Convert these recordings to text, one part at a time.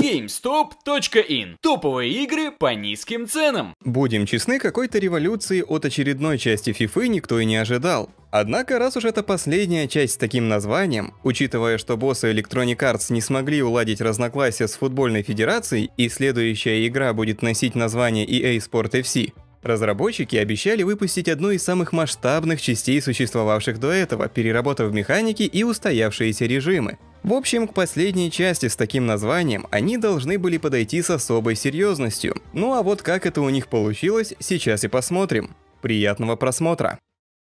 GameStop.in. Топовые игры по низким ценам. Будем честны, какой-то революции от очередной части FIFA никто и не ожидал. Однако, раз уж это последняя часть с таким названием, учитывая, что боссы Electronic Arts не смогли уладить разногласия с футбольной федерацией и следующая игра будет носить название EA Sport FC, разработчики обещали выпустить одну из самых масштабных частей, существовавших до этого, переработав механики и устоявшиеся режимы. В общем, к последней части с таким названием они должны были подойти с особой серьезностью. Ну а вот как это у них получилось, сейчас и посмотрим. Приятного просмотра!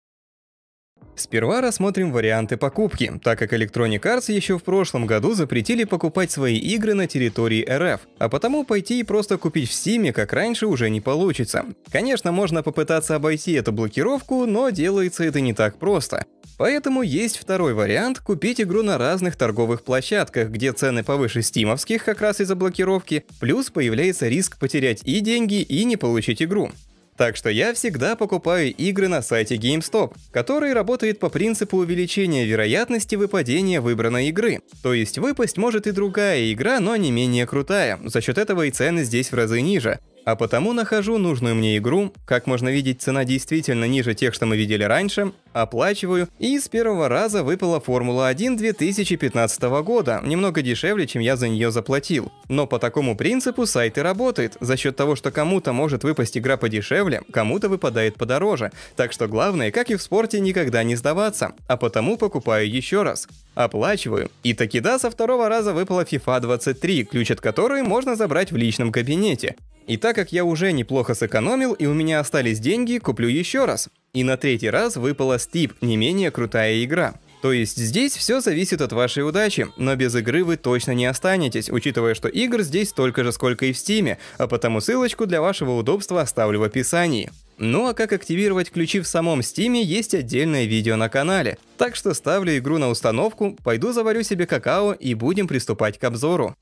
Сперва рассмотрим варианты покупки, так как Electronic Arts еще в прошлом году запретили покупать свои игры на территории РФ, а потому пойти и просто купить в Steam, как раньше, уже не получится. Конечно, можно попытаться обойти эту блокировку, но делается это не так просто. Поэтому есть второй вариант — купить игру на разных торговых площадках, где цены повыше стимовских как раз из-за блокировки, плюс появляется риск потерять и деньги, и не получить игру. Так что я всегда покупаю игры на сайте GameStop, который работает по принципу увеличения вероятности выпадения выбранной игры. То есть выпасть может и другая игра, но не менее крутая, за счет этого и цены здесь в разы ниже. А потому нахожу нужную мне игру, как можно видеть, цена действительно ниже тех, что мы видели раньше, оплачиваю, и с первого раза выпала Формула-1 2015 года, немного дешевле, чем я за нее заплатил. Но по такому принципу сайт и работает, за счет того, что кому-то может выпасть игра подешевле, кому-то выпадает подороже, так что главное, как и в спорте, никогда не сдаваться, а потому покупаю еще раз. Оплачиваю, и таки да, со второго раза выпала FIFA 23, ключ от которой можно забрать в личном кабинете. И так как я уже неплохо сэкономил и у меня остались деньги, куплю еще раз. И на третий раз выпала Steep, не менее крутая игра. То есть здесь все зависит от вашей удачи, но без игры вы точно не останетесь, учитывая, что игр здесь столько же, сколько и в Steam, а потому ссылочку для вашего удобства оставлю в описании. Ну а как активировать ключи в самом Steam, есть отдельное видео на канале. Так что ставлю игру на установку, пойду заварю себе какао и будем приступать к обзору.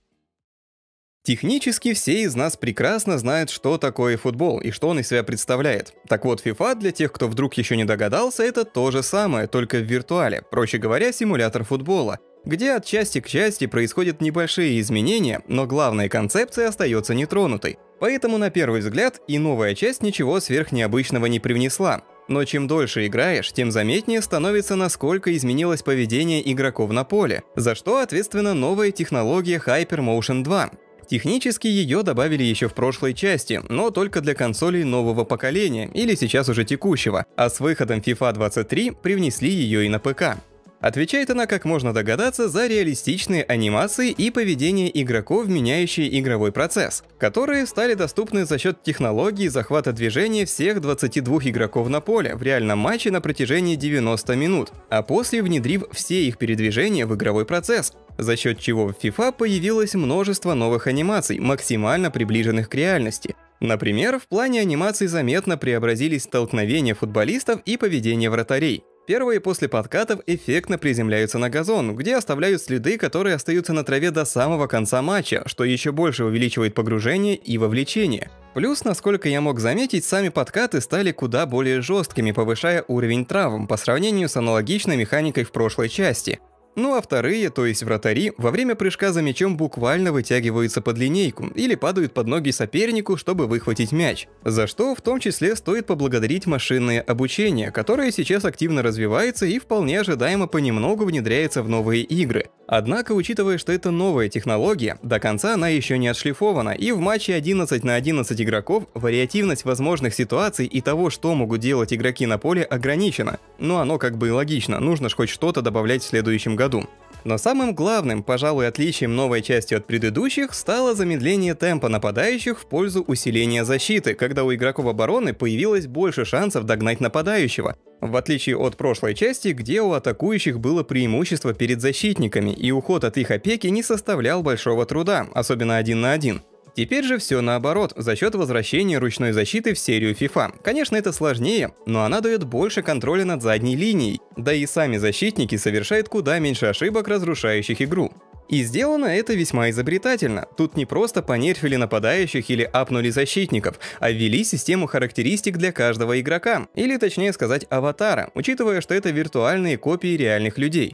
Технически все из нас прекрасно знают, что такое футбол и что он из себя представляет. Так вот, FIFA, для тех, кто вдруг еще не догадался, это то же самое, только в виртуале, проще говоря, симулятор футбола, где от части к части происходят небольшие изменения, но главная концепция остается нетронутой. Поэтому на первый взгляд и новая часть ничего сверхнеобычного не привнесла. Но чем дольше играешь, тем заметнее становится, насколько изменилось поведение игроков на поле, за что ответственна новая технология HyperMotion 2. Технически ее добавили еще в прошлой части, но только для консолей нового поколения, или сейчас уже текущего, а с выходом FIFA 23 привнесли ее и на ПК. Отвечает она, как можно догадаться, за реалистичные анимации и поведение игроков, меняющие игровой процесс, которые стали доступны за счет технологии захвата движения всех 22 игроков на поле в реальном матче на протяжении 90 минут, а после внедрив все их передвижения в игровой процесс, за счет чего в FIFA появилось множество новых анимаций, максимально приближенных к реальности. Например, в плане анимаций заметно преобразились столкновения футболистов и поведение вратарей. Первые после подкатов эффектно приземляются на газон, где оставляют следы, которые остаются на траве до самого конца матча, что еще больше увеличивает погружение и вовлечение. Плюс, насколько я мог заметить, сами подкаты стали куда более жесткими, повышая уровень травм по сравнению с аналогичной механикой в прошлой части. Ну а вторые, то есть вратари, во время прыжка за мячом буквально вытягиваются под линейку или падают под ноги сопернику, чтобы выхватить мяч. За что в том числе стоит поблагодарить машинное обучение, которое сейчас активно развивается и вполне ожидаемо понемногу внедряется в новые игры. Однако, учитывая, что это новая технология, до конца она еще не отшлифована, и в матче 11 на 11 игроков вариативность возможных ситуаций и того, что могут делать игроки на поле, ограничена. Но оно как бы и логично, нужно ж хоть что-то добавлять в следующем году. Но самым главным, пожалуй, отличием новой части от предыдущих стало замедление темпа нападающих в пользу усиления защиты, когда у игроков обороны появилось больше шансов догнать нападающего. В отличие от прошлой части, где у атакующих было преимущество перед защитниками, и уход от их опеки не составлял большого труда, особенно 1 на 1. Теперь же все наоборот, за счет возвращения ручной защиты в серию FIFA. Конечно, это сложнее, но она дает больше контроля над задней линией, да и сами защитники совершают куда меньше ошибок, разрушающих игру. И сделано это весьма изобретательно. Тут не просто понерфили нападающих или апнули защитников, а ввели систему характеристик для каждого игрока, или точнее сказать аватара, учитывая, что это виртуальные копии реальных людей.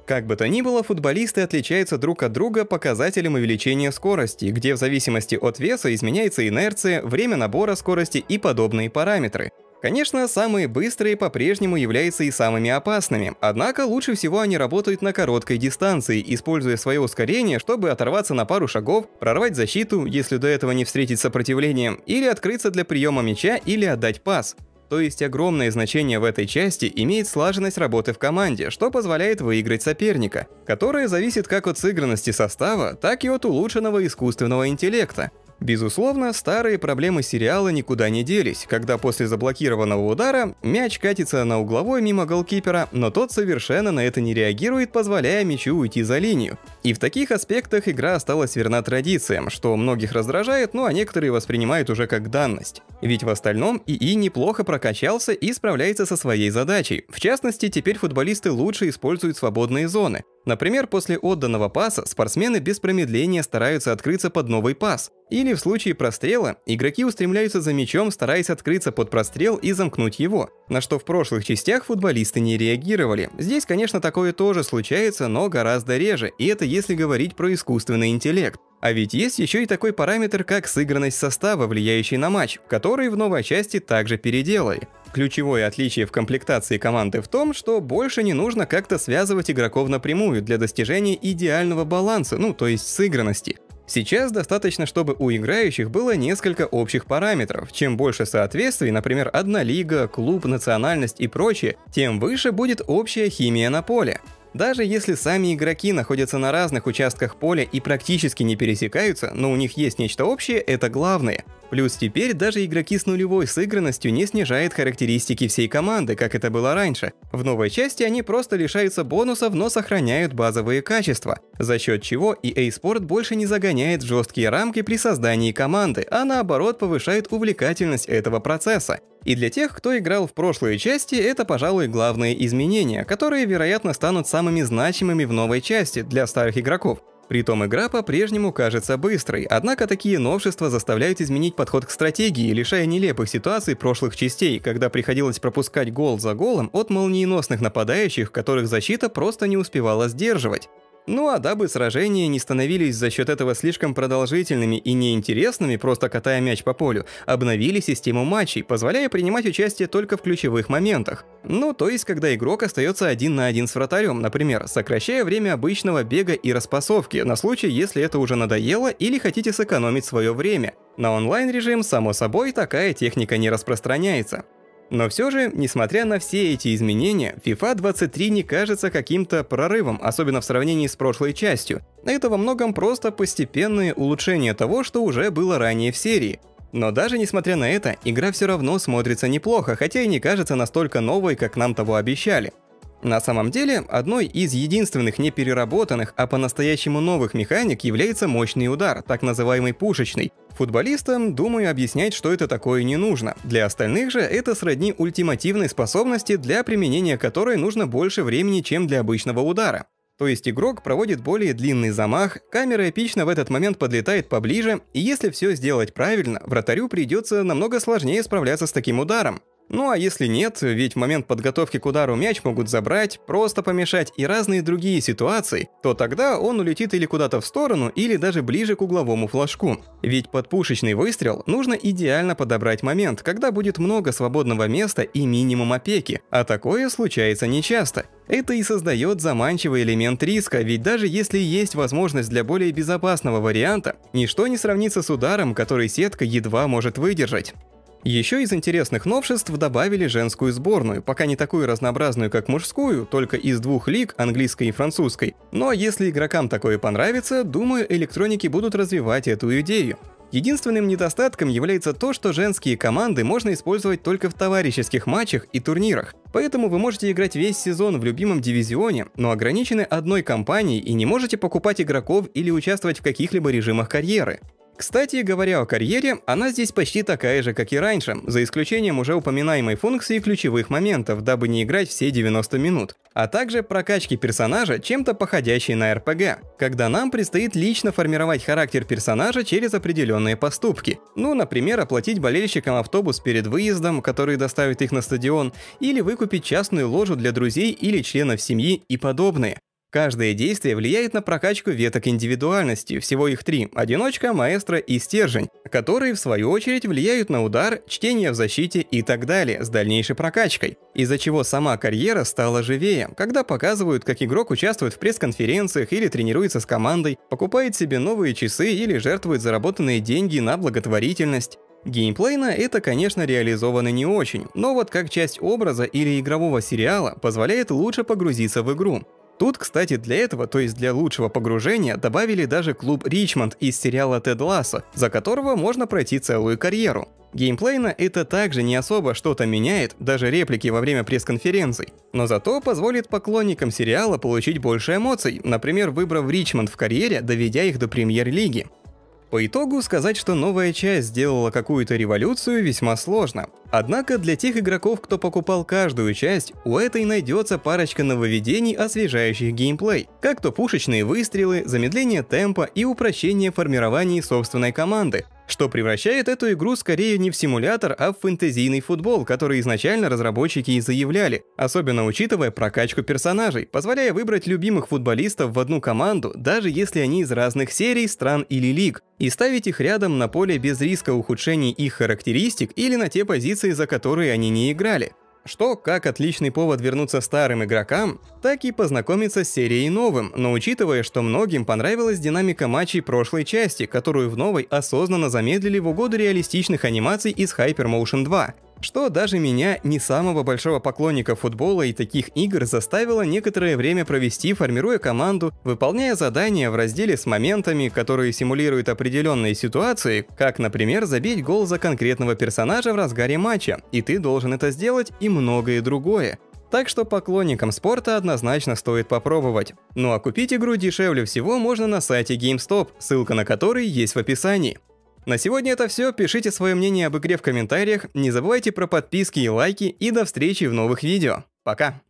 Как бы то ни было, футболисты отличаются друг от друга показателем увеличения скорости, где в зависимости от веса изменяется инерция, время набора скорости и подобные параметры. Конечно, самые быстрые по-прежнему являются и самыми опасными, однако лучше всего они работают на короткой дистанции, используя свое ускорение, чтобы оторваться на пару шагов, прорвать защиту, если до этого не встретить сопротивление, или открыться для приема мяча или отдать пас. То есть огромное значение в этой части имеет слаженность работы в команде, что позволяет выиграть соперника, которая зависит как от сыгранности состава, так и от улучшенного искусственного интеллекта. Безусловно, старые проблемы сериала никуда не делись, когда после заблокированного удара мяч катится на угловой мимо голкипера, но тот совершенно на это не реагирует, позволяя мячу уйти за линию. И в таких аспектах игра осталась верна традициям, что многих раздражает, ну а некоторые воспринимают уже как данность. Ведь в остальном ИИ неплохо прокачался и справляется со своей задачей. В частности, теперь футболисты лучше используют свободные зоны. Например, после отданного паса спортсмены без промедления стараются открыться под новый пас. Или в случае прострела игроки устремляются за мячом, стараясь открыться под прострел и замкнуть его, на что в прошлых частях футболисты не реагировали. Здесь, конечно, такое тоже случается, но гораздо реже, и это если говорить про искусственный интеллект. А ведь есть еще и такой параметр, как сыгранность состава, влияющий на матч, который в новой части также переделали. Ключевое отличие в комплектации команды в том, что больше не нужно как-то связывать игроков напрямую для достижения идеального баланса, ну то есть сыгранности. Сейчас достаточно, чтобы у играющих было несколько общих параметров. Чем больше соответствий, например, одна лига, клуб, национальность и прочее, тем выше будет общая химия на поле. Даже если сами игроки находятся на разных участках поля и практически не пересекаются, но у них есть нечто общее, это главное. Плюс теперь даже игроки с нулевой сыгранностью не снижают характеристики всей команды, как это было раньше. В новой части они просто лишаются бонусов, но сохраняют базовые качества, за счет чего EA Sport больше не загоняет в жесткие рамки при создании команды, а наоборот повышает увлекательность этого процесса. И для тех, кто играл в прошлые части, это, пожалуй, главные изменения, которые, вероятно, станут самыми значимыми в новой части для старых игроков. Притом игра по-прежнему кажется быстрой, однако такие новшества заставляют изменить подход к стратегии, лишая нелепых ситуаций прошлых частей, когда приходилось пропускать гол за голом от молниеносных нападающих, которых защита просто не успевала сдерживать. Ну а дабы сражения не становились за счет этого слишком продолжительными и неинтересными, просто катая мяч по полю, обновили систему матчей, позволяя принимать участие только в ключевых моментах. Ну, то есть, когда игрок остается 1 на 1 с вратарем, например, сокращая время обычного бега и распасовки, на случай, если это уже надоело или хотите сэкономить свое время. На онлайн-режим, само собой, такая техника не распространяется. Но все же, несмотря на все эти изменения, FIFA 23 не кажется каким-то прорывом, особенно в сравнении с прошлой частью. Это во многом просто постепенное улучшение того, что уже было ранее в серии. Но даже несмотря на это, игра все равно смотрится неплохо, хотя и не кажется настолько новой, как нам того обещали. На самом деле, одной из единственных не переработанных, а по-настоящему новых механик является мощный удар, так называемый пушечный. Футболистам, думаю, объяснять, что это такое, не нужно. Для остальных же это сродни ультимативной способности, для применения которой нужно больше времени, чем для обычного удара. То есть игрок проводит более длинный замах, камера эпично в этот момент подлетает поближе, и если все сделать правильно, вратарю придется намного сложнее справляться с таким ударом. Ну а если нет, ведь в момент подготовки к удару мяч могут забрать, просто помешать и разные другие ситуации, то тогда он улетит или куда-то в сторону, или даже ближе к угловому флажку. Ведь под пушечный выстрел нужно идеально подобрать момент, когда будет много свободного места и минимум опеки, а такое случается нечасто. Это и создает заманчивый элемент риска, ведь даже если есть возможность для более безопасного варианта, ничто не сравнится с ударом, который сетка едва может выдержать. Еще из интересных новшеств добавили женскую сборную, пока не такую разнообразную, как мужскую, только из двух лиг, английской и французской. Но если игрокам такое понравится, думаю, электроники будут развивать эту идею. Единственным недостатком является то, что женские команды можно использовать только в товарищеских матчах и турнирах. Поэтому вы можете играть весь сезон в любимом дивизионе, но ограничены одной компанией и не можете покупать игроков или участвовать в каких-либо режимах карьеры. Кстати, говоря о карьере, она здесь почти такая же, как и раньше, за исключением уже упоминаемой функции ключевых моментов, дабы не играть все 90 минут, а также прокачки персонажа, чем-то походящей на RPG, когда нам предстоит лично формировать характер персонажа через определенные поступки. Ну, например, оплатить болельщикам автобус перед выездом, который доставит их на стадион, или выкупить частную ложу для друзей или членов семьи и подобное. Каждое действие влияет на прокачку веток индивидуальности, всего их 3 – одиночка, маэстро и стержень, которые в свою очередь влияют на удар, чтение в защите и так далее с дальнейшей прокачкой, из-за чего сама карьера стала живее, когда показывают, как игрок участвует в пресс-конференциях или тренируется с командой, покупает себе новые часы или жертвует заработанные деньги на благотворительность. Геймплейно это, конечно, реализовано не очень, но вот как часть образа или игрового сериала позволяет лучше погрузиться в игру. Тут, кстати, для этого, то есть для лучшего погружения, добавили даже клуб Ричмонд из сериала Тед Лассо, за которого можно пройти целую карьеру. Геймплейно это также не особо что-то меняет, даже реплики во время пресс-конференций, но зато позволит поклонникам сериала получить больше эмоций, например, выбрав Ричмонд в карьере, доведя их до премьер-лиги. По итогу сказать, что новая часть сделала какую-то революцию, весьма сложно. Однако для тех игроков, кто покупал каждую часть, у этой найдется парочка нововведений, освежающих геймплей, как то пушечные выстрелы, замедление темпа и упрощение формирования собственной команды, что превращает эту игру скорее не в симулятор, а в фэнтезийный футбол, который изначально разработчики и заявляли, особенно учитывая прокачку персонажей, позволяя выбрать любимых футболистов в одну команду, даже если они из разных серий, стран или лиг, и ставить их рядом на поле без риска ухудшений их характеристик или на те позиции, за которые они не играли. Что как отличный повод вернуться старым игрокам, так и познакомиться с серией новым, но учитывая, что многим понравилась динамика матчей прошлой части, которую в новой осознанно замедлили в угоду реалистичных анимаций из Hypermotion 2. Что даже меня, не самого большого поклонника футбола и таких игр, заставило некоторое время провести, формируя команду, выполняя задания в разделе с моментами, которые симулируют определенные ситуации, как, например, забить гол за конкретного персонажа в разгаре матча, и ты должен это сделать, и многое другое. Так что поклонникам спорта однозначно стоит попробовать. Ну а купить игру дешевле всего можно на сайте GameStop, ссылка на который есть в описании. На сегодня это все, пишите свое мнение об игре в комментариях, не забывайте про подписки и лайки, и до встречи в новых видео. Пока!